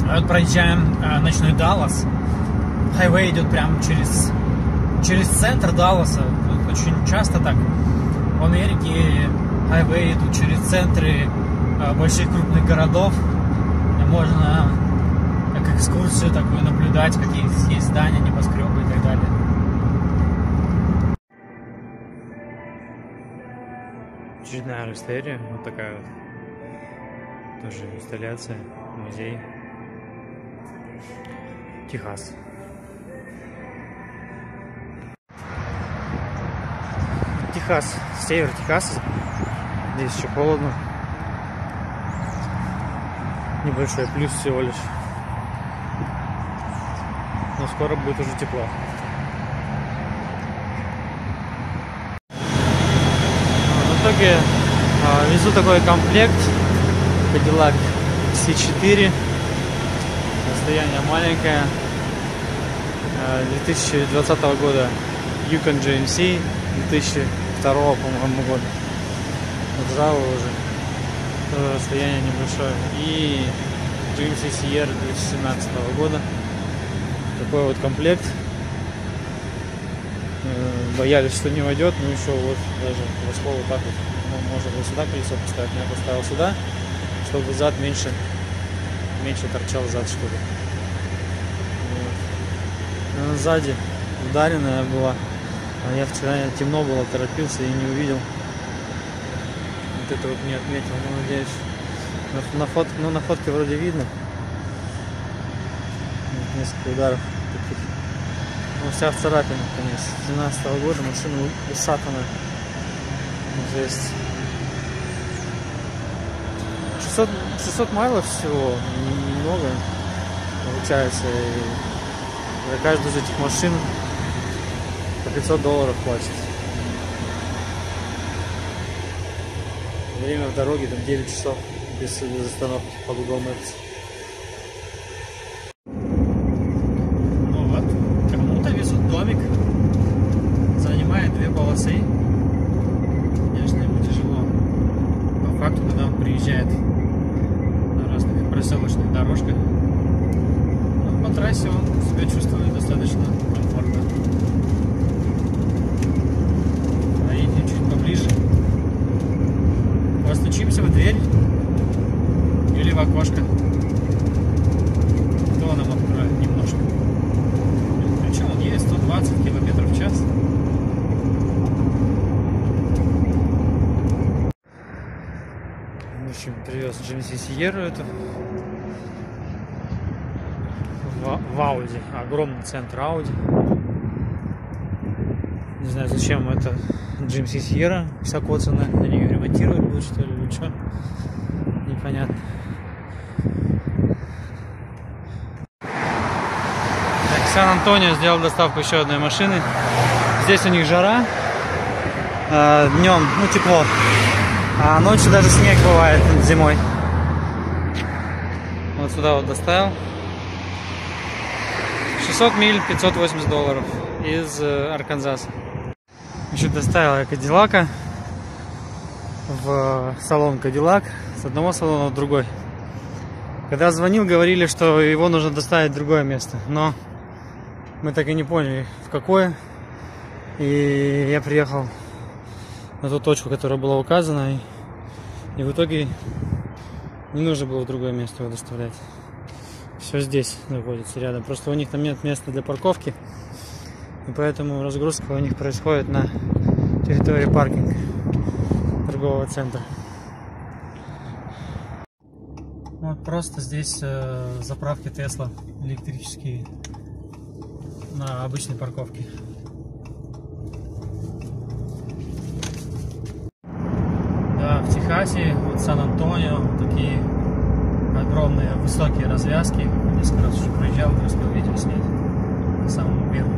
Вот проезжаем ночной Даллас. Хайвей идет прямо через центр Далласа. Вот очень часто так в Америке хайвей идут через центры больших крупных городов. И можно как экскурсию такую наблюдать, какие есть здания, небоскребы и так далее. Очередная арт-серия, вот такая вот. Тоже инсталляция, музей. Техас. Техас, север Техаса. Здесь еще холодно. Небольшой плюс всего лишь. Но скоро будет уже тепло. В итоге везу такой комплект Cadillac C4. Расстояние маленькое. 2020 года Yukon GMC 2002, по-моему, года. Ржавый уже. Тоже расстояние небольшое. И GMC Sierra 2017 года. Такой вот комплект. Боялись, что не войдет, но еще вот даже вошло вот так вот. Можно было сюда колесо поставить, но я поставил сюда, чтобы зад меньше торчал зад, что ли. Вот. Сзади ударенная была, а я вчера темно было, торопился и не увидел. Вот это вот не отметил, но надеюсь. На фотке вроде видно. Несколько ударов таких. Ну, вся в царапинах, конечно. 2017 года машина усатана. Жесть. 600 майлов всего, немного получается. И за каждую из этих машин по $500 платит. Время в дороге там 9 часов без остановки по Google Maps. Ну вот, кому-то везут домик. Занимает 2 полосы. Конечно, ему тяжело. По факту, когда он приезжает на разных проселочных дорожках, но по трассе он себя чувствует достаточно комфортно. Поедем чуть поближе. Постучимся в дверь или в окошко. Кто нам откроет немножко. Причем он едет 120 км в час. В общем, привез GMC Sierra эту в Audi, огромный центр Audi. Не знаю, зачем это GMC Sierra вся коцанная, они ее ремонтировать будут, что ли, или что, непонятно. Сан-Антонио сделал доставку еще одной машины. Здесь у них жара, днем, ну, тепло. А ночью даже снег бывает зимой. Вот сюда вот доставил. 600 миль, $580 из Арканзаса. Еще доставил я Кадиллака в салон Кадиллак. С одного салона в другой. Когда звонил, говорили, что его нужно доставить в другое место. Но мы так и не поняли, в какое. И я приехал на ту точку, которая была указана, и в итоге не нужно было в другое место его доставлять. Все здесь находится рядом. Просто у них там нет места для парковки, и поэтому разгрузка у них происходит на территории паркинга торгового центра. Вот просто здесь заправки Tesla электрические на обычной парковке. В Техасе, вот Сан-Антонио, такие огромные высокие развязки. Несколько раз уже проезжал, не успел видео снять на самом верху.